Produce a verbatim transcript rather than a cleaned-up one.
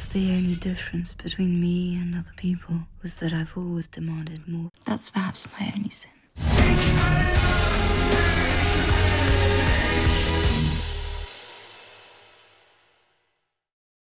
the only difference between me and other people was that I've always demanded more. That's perhaps my only sin.